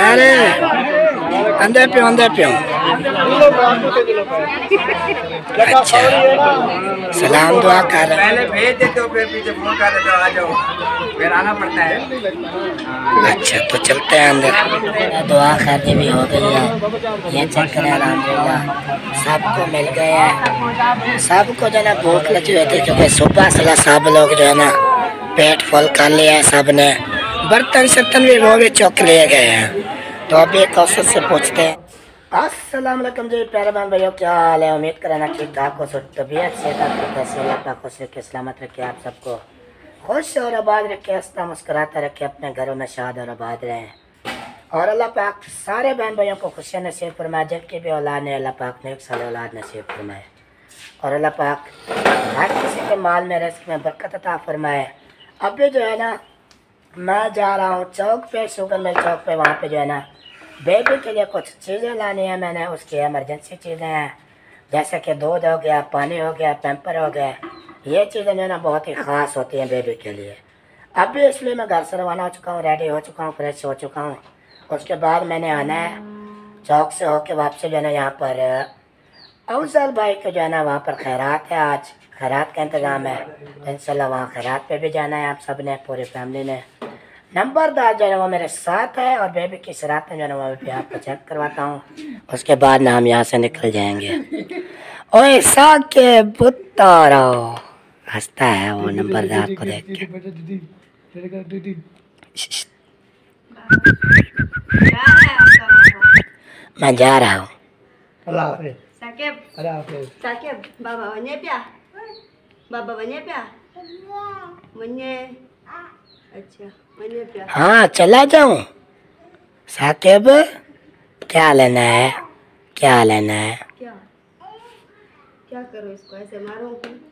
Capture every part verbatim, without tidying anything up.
अरे अंदर पे अंदर पे अच्छा सलाम दुआ कर रहे पहले भेज देते हो फिर पीछे फोन कर देते हो आ जाओ फिर आना पड़ता है। अच्छा तो चलते हैं अंदर। दुआ खैर भी हो गई है, ये चेक करें अल्हम्दुलिल्लाह सबको मिल गया है। सबको जो है ना भूख लगी हुई थी क्योंकि सुबह से सब लोग जो है ना पेट फुल कर लिया है, सब ने बर्तन शर्तन भी वो भी चौक लिए गए हैं। तो अभी कौशल से पूछते हैं। अस्सलाम वालेकुम जी प्यारे बहन भाइयों, क्या हाल है? उम्मीद करना ठीक ठाक हो, सब तबीयत से कैसे अल्लाह पाक खुश रखे, सलामत रखे, आप सबको खुश और आबाद रखे, हंसता मुस्कुराता रखे, अपने घरों में शाद और आबाद रहें। और अल्लाह पाक सारे बहन भाइयों को खुशियाँ नसीब फरमाए, जिनकी भी औलाद ने अल्लाह पाक ने एक साल औलाद नसीब फरमाए। और अल्लाह पाक हर किसी के माल में रिस्क में बरकत अता फरमाए। अभी जो है ना मैं जा रहा हूँ चौक पे, शुगर मिल चौक पे, वहाँ पे जो है ना बेबी के लिए कुछ चीज़ें लानी है मैंने, उसकी इमरजेंसी चीज़ें हैं जैसे कि दूध हो गया, पानी हो गया, पैम्पर हो गया। ये चीज़ें जो है ना बहुत ही ख़ास होती हैं बेबी के लिए। अभी इसलिए मैं घर से रवाना हो चुका हूँ, रेडी हो चुका हूँ, फ्रेश हो चुका हूँ। उसके बाद मैंने आना है चौक से होके वापसी जो है ना यहाँ पर अफजल भाई को जो है ना वहाँ पर खैरात है, आज खैरात का इंतज़ाम है। इंशाल्लाह वहाँ खैरात पे भी जाना है आप सब ने, पूरी फैमिली ने। नंबरदार जो है वो मेरे साथ है और बेबी की शरारत जो है ना वो भी आपको चेक करवाता हूँ, उसके बाद ना हम यहाँ से निकल जाएंगे। ओए साके पुत्तारा हंसता है वो नंबरदार को देख के। मैं जा रहा हूँ। बाबा बने प्या बाबा बने प्या बने अच्छा बने प्या हाँ चला जाऊँ। साकिब क्या लेना है, क्या लेना है? क्या क्या करो इसको, ऐसे मारो?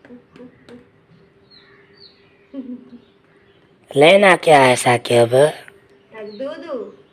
लेना क्या है साकिब? दूध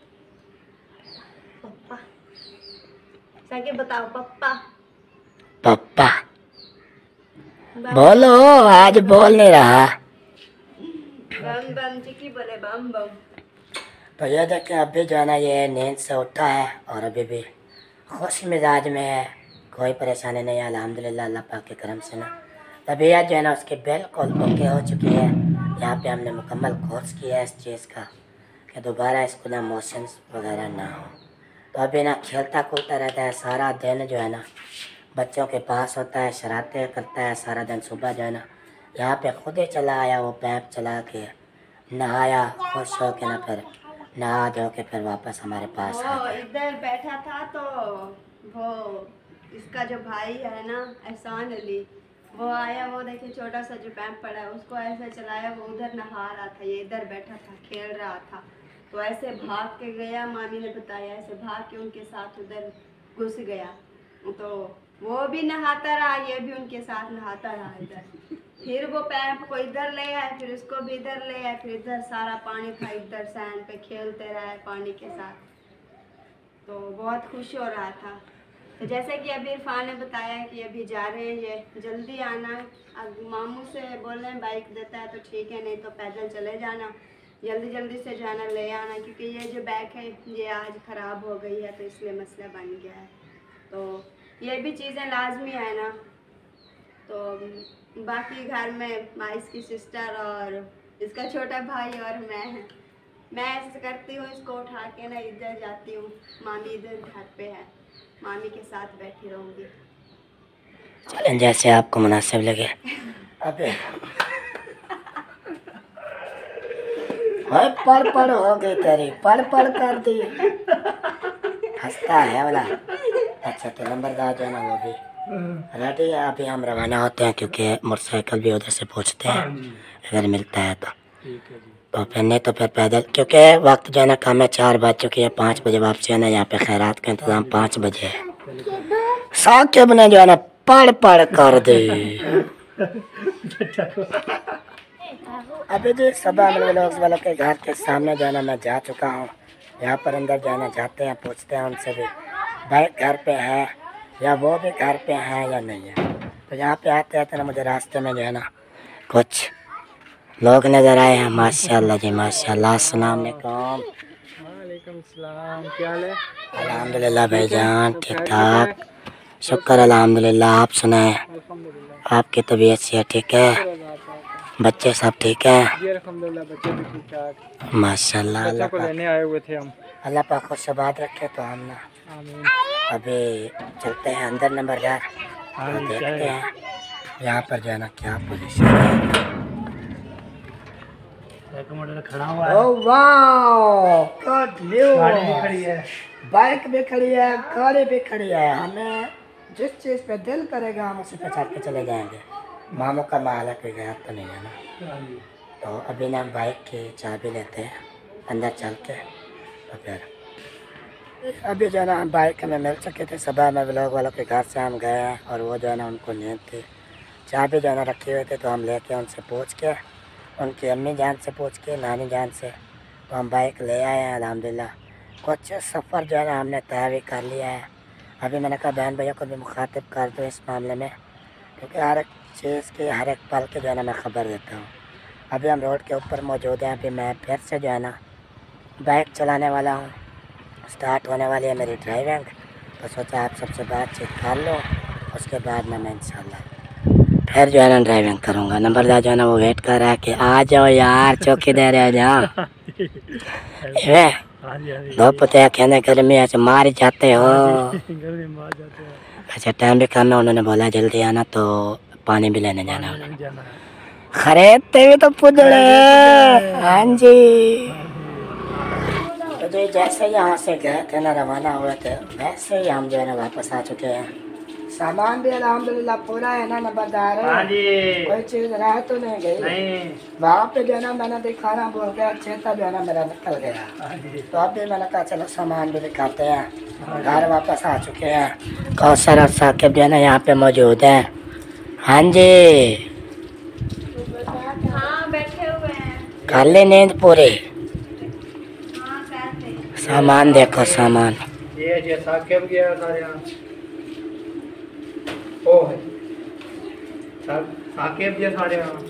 पप्पा साकिब बताओ पप्पा पप्पा बोलो, आज बोल नहीं रहा। बम बम चिकी बोले बम बम। तो ये देखें अभी जो है ना ये नींद से उठा है और अभी भी खुश मिजाज में है, कोई परेशानी नहीं है अल्हम्दुलिल्लाह अल्लाह पाक के करम से ना। तबीयत जो है ना उसकी बिल्कुल ओके हो चुकी है। यहाँ पे हमने मुकम्मल कोर्स किया है इस चीज़ का कि दोबारा इसको ना मोशंस वगैरह ना हो। तो अभी ना खेलता कूदता रहता है सारा दिन, जो है ना बच्चों के पास होता है, शरारतें करता है सारा दिन। सुबह जो है ना यहाँ पे खुद ही चला आया, वो पैप चला के नहाया, खुश हो के ना फिर नहा धो के फिर वापस हमारे पास आ गया। इधर बैठा था तो वो इसका जो भाई है ना एहसान अली, वो आया, वो देखिए छोटा सा जो पैंप पड़ा है उसको ऐसे चलाया, वो उधर नहा रहा था, ये इधर बैठा था खेल रहा था। तो ऐसे भाग के गया, मामी ने बताया, ऐसे भाग के उनके साथ उधर घुस गया। तो वो भी नहाता रहा, ये भी उनके साथ नहाता रहा इधर। फिर वो पैंप को इधर ले आए, फिर उसको भी इधर ले आए, फिर इधर सारा पानी था, इधर सैंड पे खेलते रहे पानी के साथ। तो बहुत खुश हो रहा था। तो जैसे कि अभी इरफान ने बताया कि अभी जा रहे हैं, ये जल्दी आना। अब मामू से बोल रहे हैं बाइक देता है तो ठीक है, नहीं तो पैदल चले जाना, जल्दी जल्दी से जाना ले आना, क्योंकि ये जो बैग है ये आज ख़राब हो गई है तो इसलिए मसला बन गया है। तो ये भी चीज़ें लाजमी है ना। तो बाकी घर में माइस की सिस्टर और इसका छोटा भाई और मैं हैं। मैं ऐसे करती हूँ, इसको उठा के ना इधर जाती हूँ, मामी इधर घर पे है, मामी के साथ बैठी रहूँगी। चलें जैसे आपको मुनासिब लगे। अबे हाय पढ़ पढ़ हो गई तेरी, पढ़ पढ़ कर दी, हंसता है वाला। अच्छा तो नंबरदार जो है ना वो भी रेडी है, अभी हम रवाना होते हैं क्योंकि मोटरसाइकिल भी उधर से पूछते हैं अगर मिलता है तो। तो फिर नहीं तो फिर पैदल, क्योंकि वक्त जो है ना कम है, चार बज चुकी है, पाँच बजे वापसी है ना। यहाँ पे खैरात का इंतज़ाम पाँच बजे है। साकिब ने जो है ना पढ़ पढ़ कर दी। अभी जो सभा लोग वालों के घर के सामने जो है ना मैं जा चुका हूँ। यहाँ पर अंदर जो है ना जाते हैं, पूछते हैं उनसे भी भाई घर पे है या वो भी घर पे हैं या नहीं है। तो यहाँ पे आते आते ना मुझे रास्ते में जो है ना कुछ लोग नज़र आए हैं। माशाल्लाह जी माशाल्लाह। अस्सलाम वालेकुम। सलाम, क्या हाल है? अल्हम्दुलिल्लाह भाईजान, ठीक ठाक, शुक्र अल्हम्दुलिल्लाह। आप सुनाएं, आपकी तबीयत से ठीक है? बच्चे सब ठीक है? जी अल्हम्दुलिल्लाह, बच्चे भी ठीक ठाक माशाल्लाह। बच्चों को लेने आए हुए थे हम। अल्लाह पाक खुश बात रखे। तो हम ना आमीन। अभी चलते हैं अंदर नंबरदार, हाँ, तो देखते क्या हैं यहाँ पर जाना क्या पोजीशन है। खड़ा हुआ है। ओह वाह, गुड न्यूज़। गाड़ी भी खड़ी है, बाइक भी खड़ी है, गाड़ी भी खड़ी है। हमें जिस चीज़ पे दिल करेगा हम उसी पे चढ़ के चले जाएंगे। मामू का माल है, कोई गैर तो नहीं है ना। तो अभी ना बाइक की चाबी लेते हैं अंदर चल के, तो फिर अभी जो है ना बाइक हमें मिल चुके थे। सुबह में ब्लॉग वालों के घर से हम गए हैं और वो जो है ना उनको नींद थी, चाबी जो है ना रखी हुई थी। तो हम लेके उनसे पूछ के, उनकी अम्मी जान से पूछ के, नानी जान से, तो हम बाइक ले आए हैं अल्हम्दुलिल्लाह। कुछ सफ़र जो है ना हमने तय भी कर लिया है। अभी मैंने कहा बहन भैया को भी मुखातिब कर दो इस मामले में, क्योंकि हर एक चीज़ की हर एक पल की जो है ना मैं ख़बर देता हूँ। अभी हम रोड के ऊपर मौजूद हैं। अभी मैं फिर से जो है ना बाइक चलाने वाला हूँ, स्टार्ट होने वाली है मेरी ड्राइविंग। तो सोचा आप सबसे बातचीत कर लो, उसके बाद में मैं इंशाल्लाह फिर जो है ना ड्राइविंग करूँगा। नंबरदार जो है ना वो वेट कर रहा है कि आ जाओ यार, चौकी दे रहे हो जहाँ दो पुते कहने गर्मी है मार जाते हो। अच्छा टाइम भी कम है, उन्होंने बोला जल्दी आना, तो पानी भी लेने जाना है। खरीदते भी तो पुदड़े। हाँ जी, तो जो जैसे यहाँ से गए थे ना, रवाना हुए थे, वैसे ही हम जो है ना वापस आ चुके हैं। सामान भी अल्हम्दुलिल्लाह पूरा है ना नंबरदार? हाँ जी, कोई चीज़ रह तो नहीं गई? नहीं। वहाँ पे जो है ना मैंने दिखाना बोल गया, चेता जो है ना मेरा निकल गया। तो अब भी मैंने कहा चलो सामान भी दिखाते हैं। घर वापस आ चुके हैं। कौसर और साकिब जो है ना यहाँ पे मौजूद हैं। हाँ जी, हाँ बैठे हुए हैं। कर ले नींद पूरी। हाँ कैसे? सामान देखो, सामान ये ये साकिब गया सारे यहाँ। ओ है सा- साकिब गया सारे यहाँ।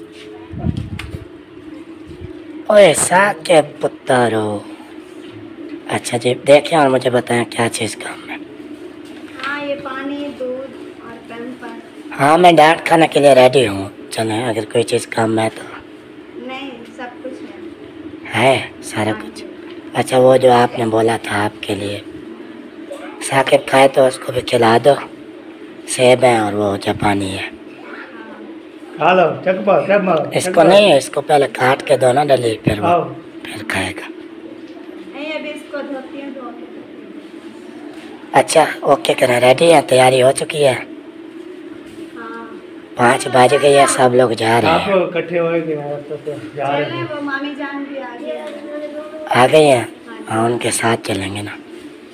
ओए साकिब पुत्रो। अच्छा जी, देखें और मुझे बताएं क्या चीज़ काम है। हाँ ये पानी, दूध और पैम्पर। हाँ मैं डांट खाने के लिए रेडी हूँ, चलें अगर कोई चीज़ काम है तो। नहीं सब कुछ है। है सारा कुछ? अच्छा वो जो आपने बोला था आपके लिए साकिब खाए तो उसको भी खिला दो। सेब है और वो जापानी है। खा लो, चक पाओ, चक मारो। इसको नहीं है, इसको पहले काट के दो ना डली, फिर वो आओ। फिर खाएगा। नहीं अभी इसको धोती हूँ, धो के। अच्छा ओके करें, रेडी है, तैयारी हो चुकी है। हाँ पाँच बज गई है, सब लोग जा रहे आप हैं। इकट्ठे हो गए तो जा रहे चले, हैं। वो मामी जान भी आ गई है। आ गई हैं? हाँ उनके साथ चलेंगे ना।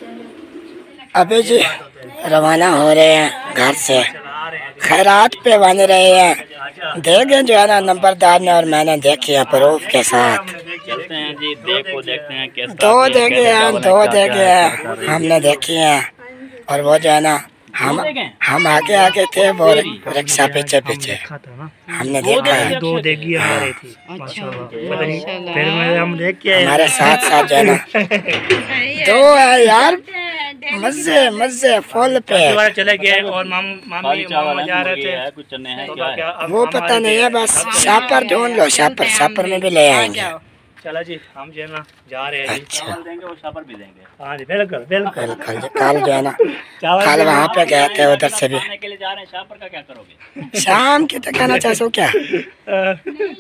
चलो अभी जी रवाना हो रहे हैं घर से, खैरात पे बन रहे हैं। देखे जो है ना नंबरदार ने और मैंने देखी है प्रूफ के साथ। चलते हैं जी, देखो देखते हैं कैसे दो देखे हैं, दो देखे हैं हमने देखी हैं। और वो जो है ना हम हम आगे आगे थे, वो रिक्शा पीछे पीछे हमने देखा है। दो देगी हमारे थी माशाल्लाह, पता नहीं फिर मैं हम देख के आए। हमारे साथ साथ जो है ना दो है यार, मजे मजे फुल पे। दोबारा चले गए और माम मामी मामा जा रहे थे। कुछ चने हैं तो क्या क्या है? अब वो हम पता हमारे नहीं है, बस शापर ढूंढ लो, शापर शापर में भी ले आएंगे। चला जी, हम जो है ना जा रहे हैं जी। अच्छा चावल देंगे और शापर भी देंगे। हाँ जी बिल्कुल बिल्कुल। बिल्कुल जी, कल जो है ना चावल कल वहाँ पे गए थे, उधर से भी। खाने के लिए जा रहे हैं, शापर का क्या करोगे? शाम की तो कहना चाहते हो क्या? अ,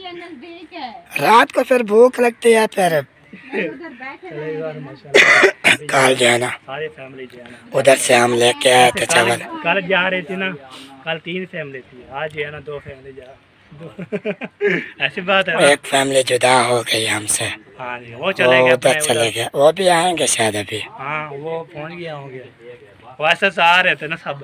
रात को फिर भूख लगती है, फिर चले यार माशाल्लाह। कल जो है ना सारी फैमिली जो है ना उधर से हम लेके आए थे चावल। कल जा रही थी ना, कल तीन फैमिली थी, आज जो है ना दो फैमिली जा दो ऐसी बात है ना। एक फैमिली जुदा हो गई हमसे, हाँ जी, वो वो चले गए उधर अपने चले उधर। गए, वो भी आएंगे शायद अभी। हाँ वो पहुँच गया होंगे, वैसे तो आ रहे थे ना सब।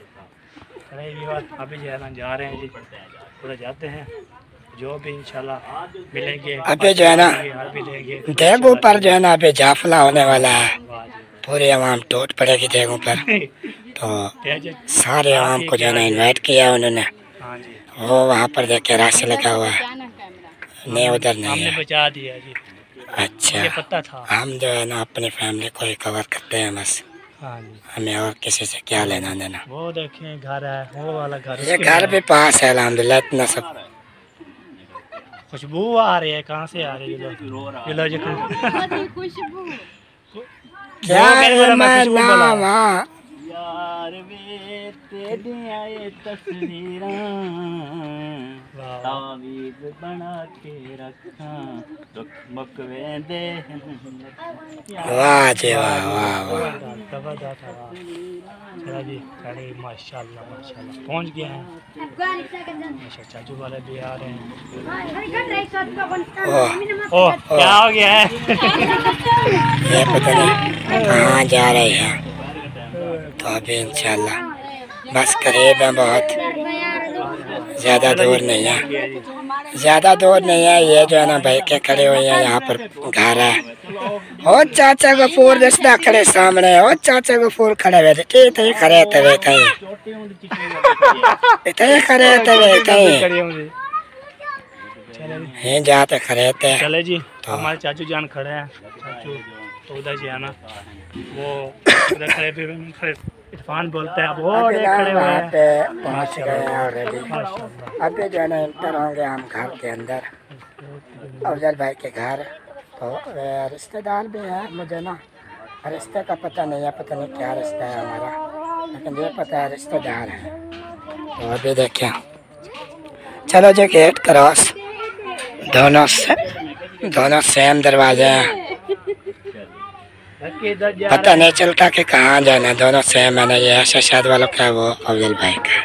चले जी बात, अभी जो है ना जा रहे हैं जी, पूरा जाते हैं जो भी इंशाल्लाह मिलेंगे। अभी जो है ना भी लेंगे देगू पर जो है ना अभी जाफला होने वाला है, पूरी आवाम टूट पड़ेगी देगू पर। तो सारे आवाम को जो है ना इन्वाइट किया उन्होंने। हाँ जी, वो वहाँ पर देखे राशि लगा हुआ है, नहीं उधर नहीं हमने है। बचा दिया जी। अच्छा, ये पता था। हम जो है ना अपनी फैमिली को ही कवर करते हैं बस, हाँ जी, हमें और किसी से क्या लेना देना। वो देखें घर है, वो वाला घर, ये घर भी पास है अल्हम्दुलिल्लाह, इतना सब खुशबू आ रही है। कहाँ से आ रही है? ये लो जी खुशबू क्या है मैं नाम हाँ। यार वे तेरियां ये तस्वीरां तावीज़ बना के रखा दुख मुक वेंदे वाह जी वाह वाह वाह। जबरदस्त है। चलो जी, अरे माशाल्लाह माशाल्लाह पहुंच गए हैं। अच्छा, चाचू वाले भी आ रहे हैं। ओह ओह क्या हो गया है? ये पता नहीं कहाँ जा रहे हैं, तो अभी इंशाल्लाह बस करीब है, बहुत ज़्यादा दूर नहीं है, ज़्यादा दूर नहीं है। ये जो है ना भाई के खड़े हुए हैं, यहाँ पर घर है। ओ चाचा गफूर रिश्ता खड़े सामने, ओ चाचा गफूर खड़े हुए थे, इतने खड़े थे वे कहीं, इतने खड़े थे वे कहीं, ये जाते खड़े थे। चले जी, हमारे चाचू जान खड़े हैं। चाचू तो उधर जी है ना, वो उधर खड़े पे खड़े इरफान बोलते हैं। अब वो खड़े हुए हैं, पे पहुँच गए हैं ऑलरेडी। अभी जो है ना इंटर होंगे हम घर के अंदर, अफजल भाई के घर। तो रिश्तेदार भी हैं, मुझे ना रिश्ते का पता नहीं है, पता नहीं क्या रिश्ता है हमारा, लेकिन ये पता है रिश्तेदार है। तो अभी देखिए, चलो जो गेट क्रॉस, दोनों से दोनों सेम दरवाजे हैं, पता नहीं चलता कि कहाँ जाना, दोनों सेम है ना। ये शशाद वालों का, वो अफजल भाई का।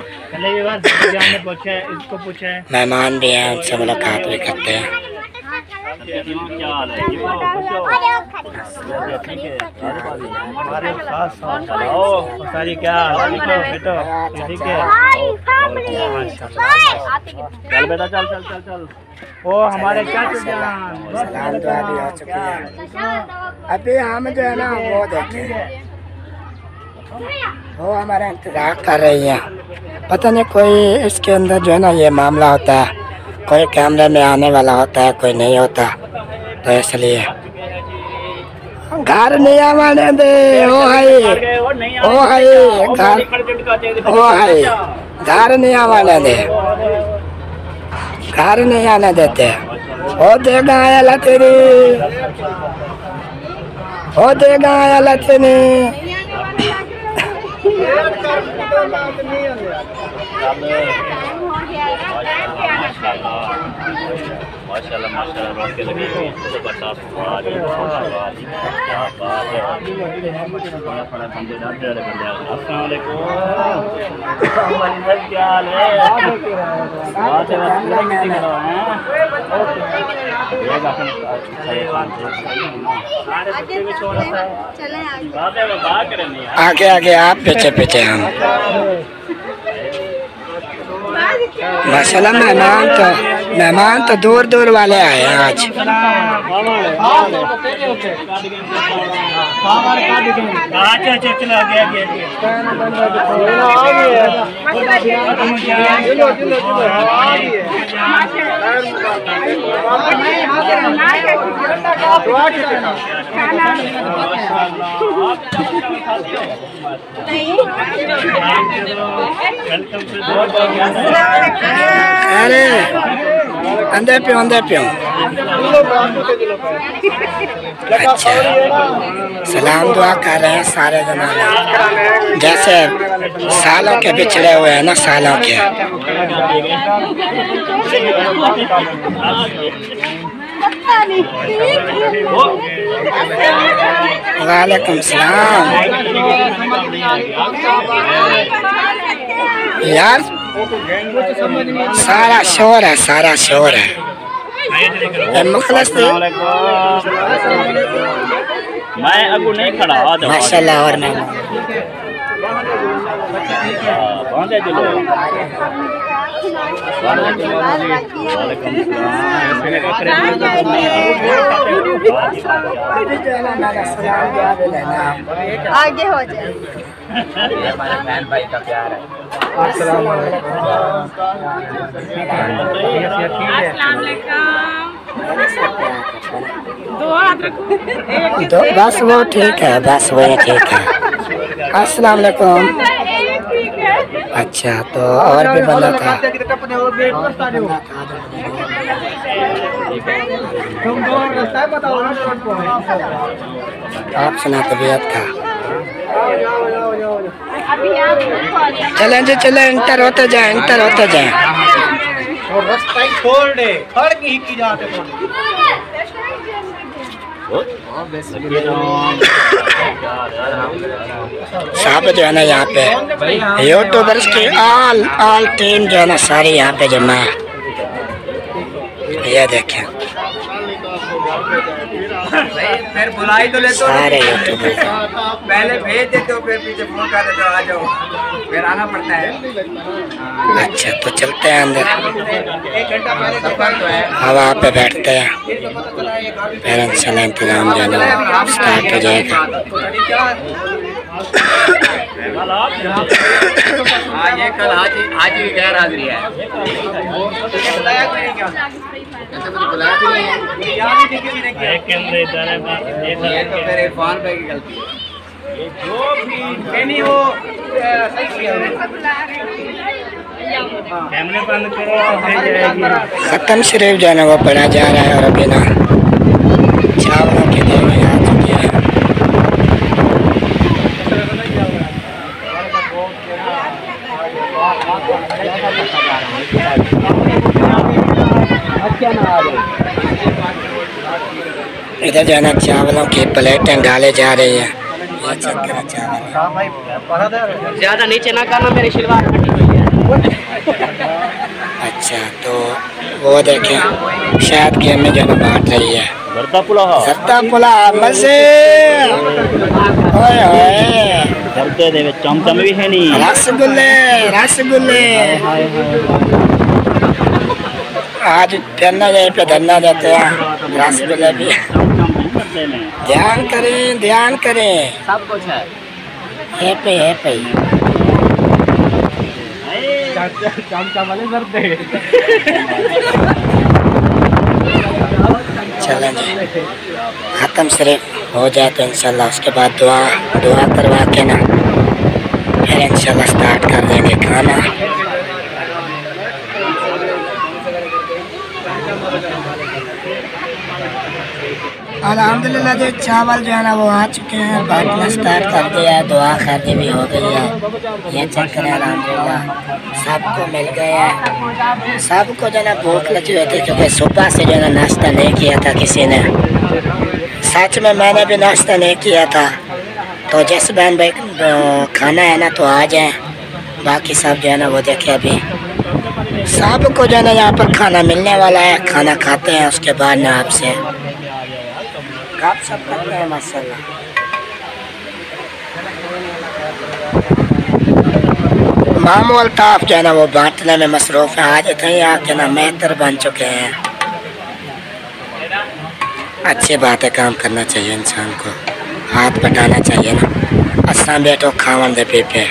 मेहमान भी हैं, उनसे मुलाकात भी करते हैं। क्या हाल है? क्या बेटो ठीक है? चल बेटा चल चल चल चल। ओ हमारे चाचू जान सलाम दुआ भी हो चुकी है। अभी हम जो है ना वो देखें, वो हमारा इंतजार कर रही है। पता नहीं कोई इसके अंदर जो है ना ये मामला होता है, कोई कैमरे में आने वाला होता है, कोई नहीं होता, तो इसलिए घर नहीं आने दे। ओ हाय ओ हाय घर, ओ हाय घर नहीं आने दे, घर नहीं आने देते। ओ देगा आया तेरी, ओ देगा आया तेरी। माशाल्लाह माशाल्लाह रोके लगे हुए हैं। जबरदस्त बात है, बात है, क्या बात है। बड़ा बड़ा बंदे डालते वाले बंदे। अस्सलाम वालेकुम, हमारी सर क्या हाल है? बात है बात नहीं कर रहा है। ये गाने चले आगे, बात है वो बात करें नहीं। आगे आगे आप, पीछे पीछे हम। माशाल्लाह मेहमान तो मेहमान तो दूर दूर वाले आए हैं आज। अरे अंदर पे अंदर पे। अच्छा, सलाम दुआ कर रहे हैं सारे जनाने, जैसे सालों के बिछड़े हुए हैं ना, सालों के। वालेकुम सलाम। यार सारा शोर है, सारा शोर है। मुखलस मैं अगू नहीं खड़ा माशाल्लाह। और मैं बांधे चलो। आगे हो जाए। हमारे बहन भाई का प्यार है। अस्सलाम वालेकुम। दो बस वो ठीक है, बस वही ठीक है। अस्सलाम वालेकुम। अच्छा, तो और भी बंदा था। आप सुना तबीयत का। चलें जी चलें, इंटर होते जाए, इंटर होते जाए। छोड़ दे, खड़ की की जाते साहब जो है ना यहाँ पे यूट्यूबर्स की ऑल ऑल टीम जो है ना सारी यहाँ पे जमा है। ये देखें फिर बुलाई तो लेते हो, सारे यूट्यूबर पहले भेज देते हो, फिर पीछे फोन कर देते हो आ जाओ, फिर आना पड़ता है। अच्छा, तो चलते हैं अंदर, एक घंटा पहले सफर तो है। हवा पे बैठते हैं, फिर इंशाल्लाह इंतजाम जो है ना स्टार्ट हो जाएगा। हाँ, ये कल हाजी हाजी की गैर हाजिरी है। कैमरे इधर है, फिर इरफान भाई की गलती है। जो भी नहीं हो सही किया। कैमरे बंद करो तो हो जाएगी। खत्म शरीफ जो है ना वो पढ़ा जा रहा है और अभी ना चावलों के देर में आ चुकी है। इधर जो है ना चावलों की प्लेटें डाले जा रही है। ये चक्कर है चावल। ज्यादा नीचे ना करना, मेरी शलवार फटी हुई है। अच्छा, तो वो देखें शायद कि हमें जो है ना बांट रही है भरता पुलाव, सत्ता पुला मजे। ओए ओए भरते दे विच चमचम भी है नहीं। रसगुल्ले रसगुल्ले आज धरना जाए पे धरना देते हैं। रसगुल्ले भी ध्यान करें, ध्यान करें, सब कुछ है। है पे है पे। चलें जी, ख़त्म सिर्फ हो जाए तो इंशाल्लाह उसके बाद दुआ दुआ करवा के ना फिर इंशाल्लाह स्टार्ट कर देंगे खाना। अल्हम्दुलिल्लाह जो चावल जो है ना वो आ चुके हैं, बांटना स्टार्ट कर दिया है, दुआ खैर भी हो गई है। ये चेक करें, अल्हम्दुलिल्लाह सबको मिल गया है। सबको जो है ना भूख लगी हुई थी क्योंकि सुबह से जो है ना नाश्ता नहीं किया था किसी ने। सच में मैंने भी नाश्ता नहीं किया था। तो जिस बहन भाई खाना है ना तो आ जाए, बाकी सब जो है ना वो देखे अभी सबको जो है ना यहाँ पर खाना मिलने वाला है। खाना खाते हैं उसके बाद ना आपसे आप सब करते हैं माशाल्लाह। मामू अल्ताफ जो है ना वो बांटने में मसरूफ़ है। आज कहीं आके ना मेहतर बन चुके हैं। अच्छी बात है, काम करना चाहिए इंसान को, हाथ बटाना चाहिए ना। असा बेटो खावन दे पीपे।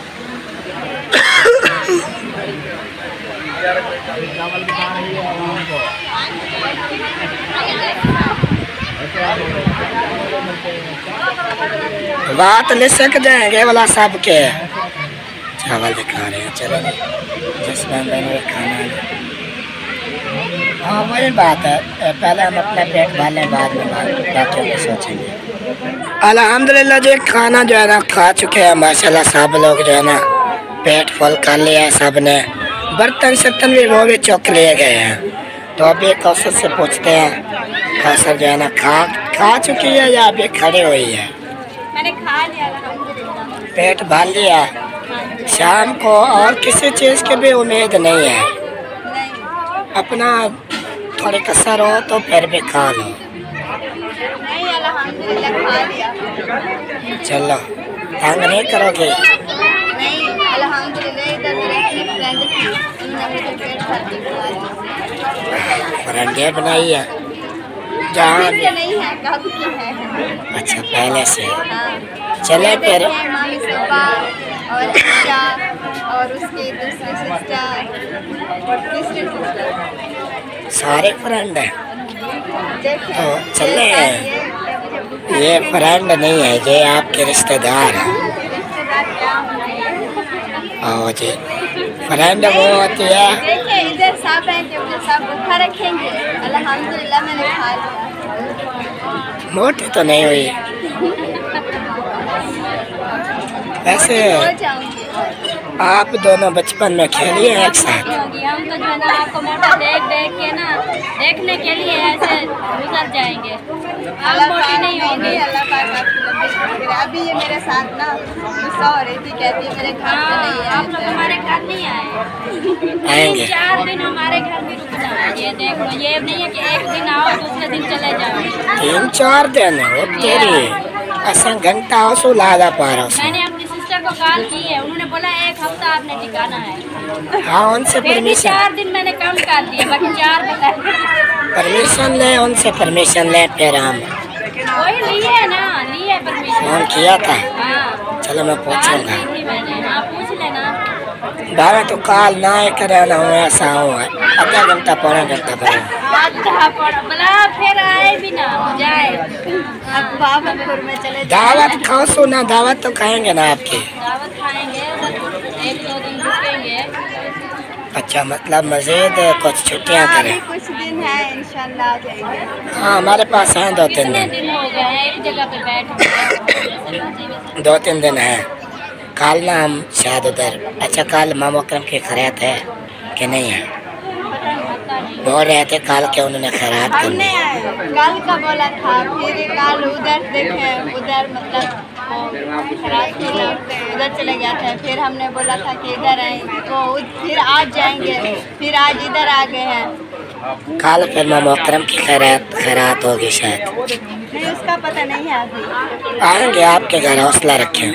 बात ले सक जाएंगे वाला सब के चावल दिखा रहे हैं। चलो जिस बंदे ने खाना है, हाँ वही बात है, पहले हम अपना पेट भर लें, बाद में बाकियों को सोचेंगे। अल्हम्दुलिल्लाह जो खाना जो है ना खा चुके हैं माशाल्लाह। सब लोग जो है ना पेट फुल कर लिया है सब ने। बर्तन शर्तन भी वो भी चुक लिए गए हैं। तो अभी कौशल से पूछते हैं, कौशल जो है ना खा खा चुकी है या अभी खड़ी हुई है? मैंने खा लिया अल्हम्दुलिल्लाह। पेट भर लिया। शाम को और किसी चीज़ की भी उम्मीद नहीं है? नहीं अपना थोड़ी कसर हो तो फिर भी खा लो। नहीं अल्हम्दुलिल्लाह खा लिया। चलो तंग नहीं करोगे? नहीं अल्हम्दुलिल्लाह, इधर मेरी एक फ्रेंड थी, उन्होंने मुझे पेट भर के खिला दिया। फ्रेंडे बनाई है जहाँ अभी से नहीं है, कब की है। अच्छा पहले से। हाँ। चले फिर मामी सुबह और ईशा और उसकी दूसरी सिस्टर, तीसरी सिस्टर। सारे फ्रेंड हैं। तो चले ये फ्रेंड नहीं है, ये आपके रिश्तेदार हैं। ओ जी फ्रेंड वो होती है। देखिए इधर सब है कि मुझे सब भूखा रखेंगे। अल्हम्दुलिल्लाह मैंने खा लिया। मोटी तो नहीं हुई वैसे। हो जाऊंगी। आप दोनों बचपन में खेलिए एक साथ। हम तो जो है ना आपको मोटा देख देख के ना देखने के लिए ऐसे गुजर जाएंगे, आप मोटी नहीं होंगी। अल्लाह पाक आपको लंबी जिंदगी दे। अभी ये मेरे साथ ना गुस्सा हो रही थी, कहती है मेरे घर पे नहीं आप लोग हमारे घर नहीं आए, आएंगे। चार दिन हमारे घर में रुकना है। ये देख लो, ये नहीं है कि एक दिन आओ दूसरे दिन चले जाओ। तीन चार दिन वो तेरी ऐसा घंटा उसू लादा पा रहा मैंने अपनी सिस्टर को कॉल की है, उन्होंने बोला एक हफ्ता आपने टिकाना है। हाँ उनसे फिर भी परमिशन चार दिन मैंने कम कर दिया, बाकी चार बता परमिशन ले, उनसे परमिशन ले फिर हम। वही लिए ना, लिए परमिशन। फोन किया था। हाँ चलो मैं पूछूंगा। की थी मैंने, हाँ पूछ लेना। बाबा तो कॉल ना ही करे ना हो ऐसा हो आधा घंटा पौना घंटा पर आधा पड़ बोला फिर आए भी ना जाए। अब बाबरपुर में चले दावत खाओ सो ना, दावत तो खाएंगे ना आपकी। दावत खाएंगे, एक दो दिन रुकेंगे। अच्छा मतलब मजीद कुछ छुट्टियाँ अभी करें। कुछ दिन है इंशाल्लाह आ जाएंगे। हाँ हमारे पास हैं दो तीन कितने दिन। दिन हो गए हैं एक जगह पे बैठ। दो तीन दिन है। कल ना हम शायद उधर। अच्छा कल मामा अकरम की खैरात है कि नहीं है? बोल रहे थे कल के उन्होंने खैरात हमने करनी। कल का बोला था, फिर कल उधर देखे उधर मतलब खराब किया, उधर चले गया था। फिर हमने बोला था कि इधर आए तो फिर आज जाएंगे, फिर आज इधर आ गए हैं। कल फिर मामा अकरम की खैरात खैरात होगी शायद। नहीं उसका पता नहीं है अभी। आएंगे आपके घर, हौसला रखें।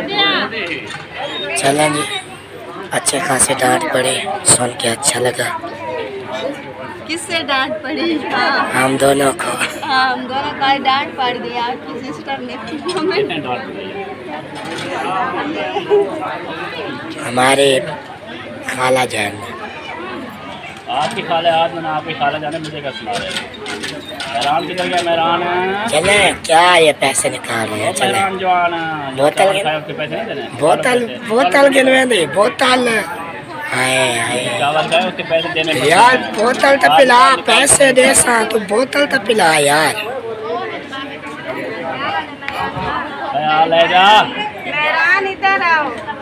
चलें जी। अच्छे खासे डांट पड़ी, सुन के अच्छा लगा। किससे डांट पड़ी? हाँ हम दोनों को। हाँ हम दोनों का डांट पड़ दिया आपकी सिस्टर ने। हमारे खाला जान ने। आपकी खाले आज मैंने आपकी खाला जाने मुझे क्या सुना रहे। मेहरान किधर गया? मेहरान चले क्या ये पैसे निकाल रहे हैं? चले मेहरान जवान बोतल के पैसे नहीं देने। बोतल बोतल गिनवे दे बोतल। हाय हाय चावल खाए उसके पैसे देने। यार बोतल तो पिला, पैसे दे सा तो बोतल तो पिला यार। ले जा मेहरान इधर आओ।